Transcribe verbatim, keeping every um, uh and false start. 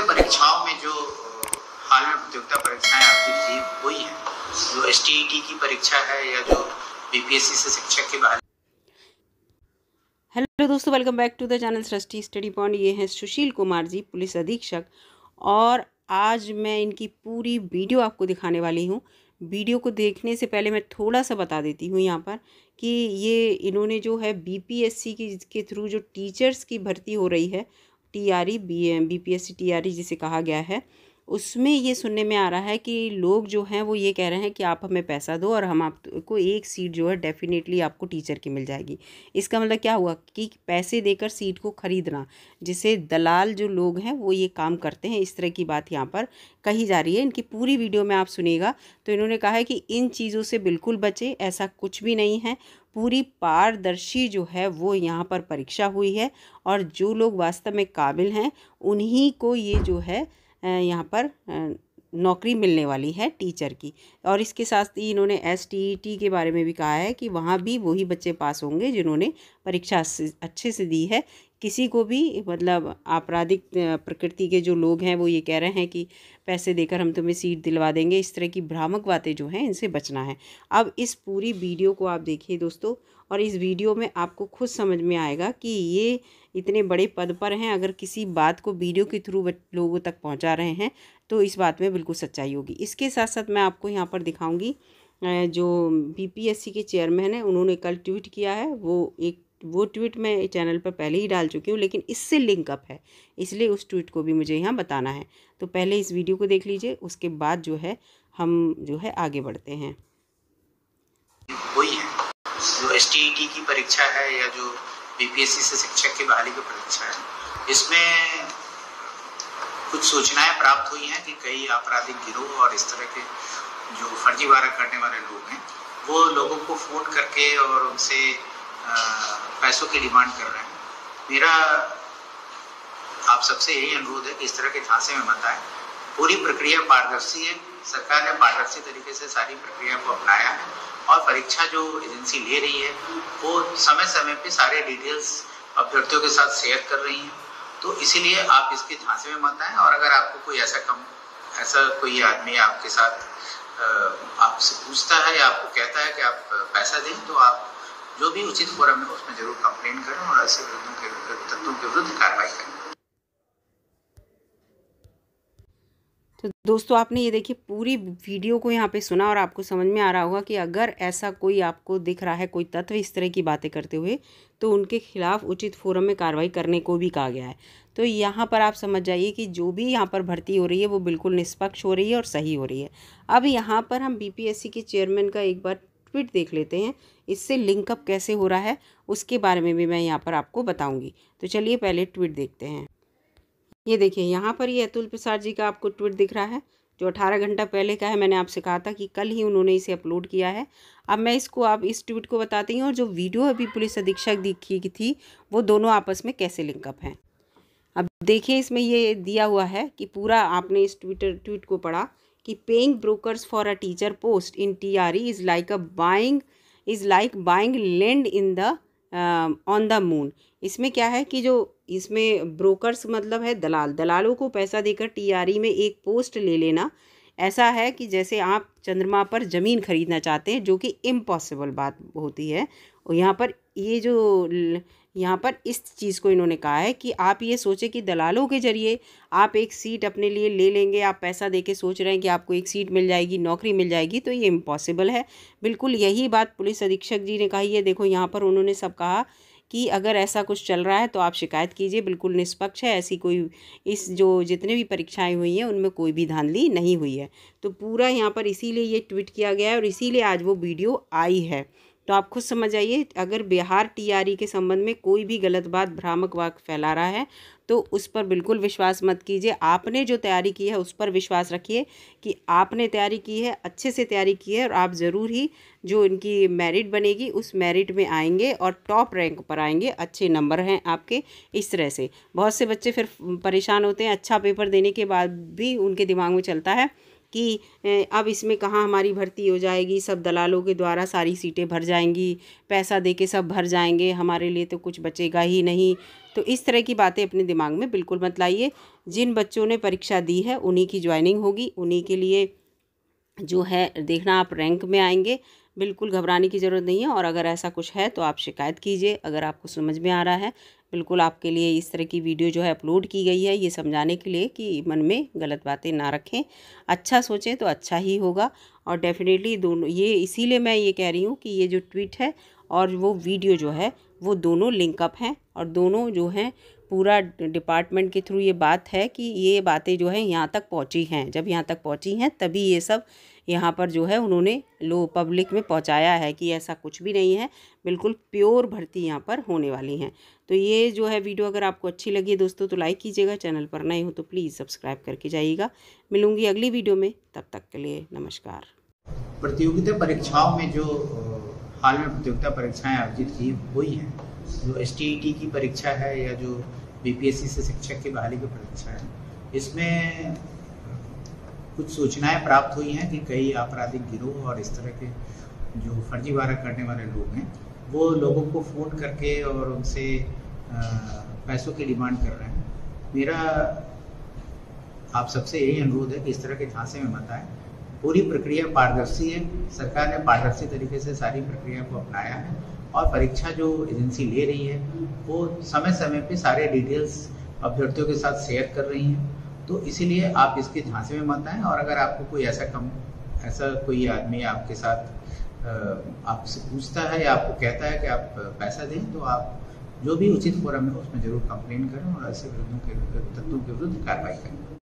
परीक्षाओं में जो अ, हाल में प्रतियोगिता परीक्षाएं आयोजित की हुई हैं, जो एस टी ई टी की परीक्षा है या जो बी पी एस सी से शिक्षक की बहाली। हेलो दोस्तों, welcome back to the channel Srishti study point. ये हैं सुशील कुमार जी, पुलिस अधीक्षक, और आज मैं इनकी पूरी वीडियो आपको दिखाने वाली हूँ। वीडियो को देखने से पहले मैं थोड़ा सा बता देती हूँ यहाँ पर कि ये इन्होंने जो है बी पी एस सी की के थ्रू जो टीचर्स की भर्ती हो रही है, T R E B B P S C T R E जिसे कहा गया है, उसमें ये सुनने में आ रहा है कि लोग जो हैं वो ये कह रहे हैं कि आप हमें पैसा दो और हम आपको एक सीट जो है डेफिनेटली आपको टीचर की मिल जाएगी। इसका मतलब क्या हुआ कि पैसे देकर सीट को खरीदना, जिसे दलाल जो लोग हैं वो ये काम करते हैं, इस तरह की बात यहाँ पर कही जा रही है। इनकी पूरी वीडियो में आप सुनिएगा तो इन्होंने कहा है कि इन चीज़ों से बिल्कुल बचे, ऐसा कुछ भी नहीं है। पूरी पारदर्शी जो है वो यहाँ पर परीक्षा हुई है और जो लोग वास्तव में काबिल हैं उन्हीं को ये जो है यहाँ पर नौकरी मिलने वाली है टीचर की। और इसके साथ ही इन्होंने एस टी ई टी के बारे में भी कहा है कि वहाँ भी वही बच्चे पास होंगे जिन्होंने परीक्षा अच्छे से दी है। किसी को भी मतलब आपराधिक प्रकृति के जो लोग हैं वो ये कह रहे हैं कि पैसे देकर हम तुम्हें सीट दिलवा देंगे, इस तरह की भ्रामक बातें जो हैं इनसे बचना है। अब इस पूरी वीडियो को आप देखिए दोस्तों, और इस वीडियो में आपको खुद समझ में आएगा कि ये इतने बड़े पद पर हैं। अगर किसी बात को वीडियो के थ्रू लोगों तक पहुंचा रहे हैं तो इस बात में बिल्कुल सच्चाई होगी। इसके साथ साथ मैं आपको यहाँ पर दिखाऊंगी जो बी पी एस सी के चेयरमैन हैं, उन्होंने कल ट्वीट किया है। वो एक वो ट्वीट मैं चैनल पर पहले ही डाल चुकी हूँ, लेकिन इससे लिंक अप है, इसलिए उस ट्वीट को भी मुझे यहाँ बताना है। तो पहले इस वीडियो को देख लीजिए, उसके बाद जो है हम जो है आगे बढ़ते हैं। वही है जो एस टी ई टी की परीक्षा है या जो बी पी एस सी से शिक्षक की बहाली की परीक्षा है, इसमें कुछ सूचनाएं प्राप्त हुई हैं कि कई आपराधिक गिरोह और इस तरह के जो फर्जीवाड़ा करने वाले लोग हैं वो लोगों को फ़ोन करके और उनसे पैसों की डिमांड कर रहे हैं। मेरा आप सबसे यही अनुरोध है कि इस तरह के झांसे में मत आए। पूरी प्रक्रिया पारदर्शी है, सरकार ने पारदर्शी तरीके से सारी प्रक्रिया को अपनाया है और परीक्षा जो एजेंसी ले रही है वो समय समय पे सारे डिटेल्स अभ्यर्थियों के साथ शेयर कर रही है। तो इसीलिए आप इसके झांसे में मत आएं। और अगर आपको कोई ऐसा कम ऐसा कोई आदमी आपके साथ आपसे पूछता है या आपको कहता है कि आप पैसा दें, तो आप जो भी उचित फोरम है उसमें जरूर कंप्लेंट करें और ऐसे तत्वों के विरुद्ध कार्रवाई करें। तो दोस्तों, आपने ये देखिए पूरी वीडियो को यहाँ पे सुना और आपको समझ में आ रहा होगा कि अगर ऐसा कोई आपको दिख रहा है, कोई तत्व इस तरह की बातें करते हुए, तो उनके खिलाफ उचित फोरम में कार्रवाई करने को भी कहा गया है। तो यहाँ पर आप समझ जाइए कि जो भी यहाँ पर भर्ती हो रही है वो बिल्कुल निष्पक्ष हो रही है और सही हो रही है। अब यहाँ पर हम बी पी एस सी के चेयरमैन का एक बार ट्वीट देख लेते हैं, इससे लिंकअप कैसे हो रहा है उसके बारे में भी मैं यहाँ पर आपको बताऊँगी। तो चलिए पहले ट्वीट देखते हैं। ये देखिए यहाँ पर ये अतुल प्रसाद जी का आपको ट्वीट दिख रहा है, जो अठारह घंटा पहले का है। मैंने आपसे कहा था कि कल ही उन्होंने इसे अपलोड किया है। अब मैं इसको आप इस ट्वीट को बताती हूँ और जो वीडियो अभी पुलिस अधीक्षक दिखी की थी वो दोनों आपस में कैसे लिंकअप हैं। अब देखिए इसमें ये दिया हुआ है कि पूरा आपने इस ट्विटर ट्वीट को पढ़ा कि paying brokers for a teacher post in T R E is like a buying is like buying land in the on the moon. इसमें क्या है कि जो इसमें ब्रोकर्स मतलब है दलाल, दलालों को पैसा देकर टी आर ई में एक पोस्ट ले लेना ऐसा है कि जैसे आप चंद्रमा पर ज़मीन खरीदना चाहते हैं, जो कि इम्पॉसिबल बात होती है। और यहाँ पर ये जो यहाँ पर इस चीज़ को इन्होंने कहा है कि आप ये सोचें कि दलालों के ज़रिए आप एक सीट अपने लिए ले लेंगे, आप पैसा देके सोच रहे हैं कि आपको एक सीट मिल जाएगी, नौकरी मिल जाएगी, तो ये इम्पॉसिबल है। बिल्कुल यही बात पुलिस अधीक्षक जी ने कही है। देखो यहाँ पर उन्होंने सब कहा कि अगर ऐसा कुछ चल रहा है तो आप शिकायत कीजिए, बिल्कुल निष्पक्ष है। ऐसी कोई इस जो जितने भी परीक्षाएं हुई हैं उनमें कोई भी धांधली नहीं हुई है। तो पूरा यहाँ पर इसीलिए ये ट्वीट किया गया है और इसीलिए आज वो वीडियो आई है। तो आप खुद समझ आइए, अगर बिहार टी आर ई के संबंध में कोई भी गलत बात, भ्रामक बात फैला रहा है तो उस पर बिल्कुल विश्वास मत कीजिए। आपने जो तैयारी की है उस पर विश्वास रखिए कि आपने तैयारी की है, अच्छे से तैयारी की है और आप ज़रूर ही जो इनकी मेरिट बनेगी उस मेरिट में आएंगे और टॉप रैंक पर आएंगे। अच्छे नंबर हैं आपके। इस तरह से बहुत से बच्चे फिर परेशान होते हैं, अच्छा पेपर देने के बाद भी उनके दिमाग में चलता है कि अब इसमें कहाँ हमारी भर्ती हो जाएगी, सब दलालों के द्वारा सारी सीटें भर जाएंगी, पैसा देके सब भर जाएंगे, हमारे लिए तो कुछ बचेगा ही नहीं। तो इस तरह की बातें अपने दिमाग में बिल्कुल मत लाइए। जिन बच्चों ने परीक्षा दी है उन्हीं की ज्वाइनिंग होगी, उन्हीं के लिए जो है देखना आप रैंक में आएंगे। बिल्कुल घबराने की ज़रूरत नहीं है। और अगर ऐसा कुछ है तो आप शिकायत कीजिए। अगर आपको समझ में आ रहा है, बिल्कुल आपके लिए इस तरह की वीडियो जो है अपलोड की गई है ये समझाने के लिए कि मन में गलत बातें ना रखें, अच्छा सोचें तो अच्छा ही होगा। और डेफिनेटली दोनों ये इसीलिए मैं ये कह रही हूँ कि ये जो ट्वीट है और वो वीडियो जो है वो दोनों लिंकअप हैं और दोनों जो हैं पूरा डिपार्टमेंट के थ्रू ये बात है कि ये बातें जो है यहाँ तक पहुँची हैं। जब यहाँ तक पहुँची हैं तभी ये सब यहाँ पर जो है उन्होंने लो पब्लिक में पहुँचाया है कि ऐसा कुछ भी नहीं है, बिल्कुल प्योर भर्ती यहाँ पर होने वाली हैं। तो ये जो है वीडियो अगर आपको अच्छी लगी है दोस्तों तो लाइक कीजिएगा, चैनल पर नए हो तो प्लीज़ सब्सक्राइब करके जाइएगा। मिलूँगी अगली वीडियो में, तब तक के लिए नमस्कार। प्रतियोगिता परीक्षाओं में जो हाल में प्रतियोगिता परीक्षाएं आयोजित की हुई हैं, जो एस टी ई टी की परीक्षा है या जो बी पी एस सी से शिक्षक की बहाली की परीक्षा है, इसमें कुछ सूचनाएं प्राप्त हुई हैं कि कई आपराधिक गिरोह और इस तरह के जो फर्जीवाड़ा करने वाले लोग हैं वो लोगों को फ़ोन करके और उनसे पैसों की डिमांड कर रहे हैं। मेरा आप सबसे यही अनुरोध है कि इस तरह के झांसे में मत आए। पूरी प्रक्रिया पारदर्शी है, सरकार ने पारदर्शी तरीके से सारी प्रक्रिया को अपनाया है और परीक्षा जो एजेंसी ले रही है वो समय समय पे सारे डिटेल्स अभ्यर्थियों के साथ शेयर कर रही हैं। तो इसीलिए आप इसके झांसे में मत आएँ। और अगर आपको कोई ऐसा कम ऐसा कोई आदमी आपके साथ आपसे पूछता है या आपको कहता है कि आप पैसा दें, तो आप जो भी उचित फोरम है उसमें जरूर कंप्लेन करें और ऐसे विरुद्धों के तत्वों के विरुद्ध कार्रवाई करें।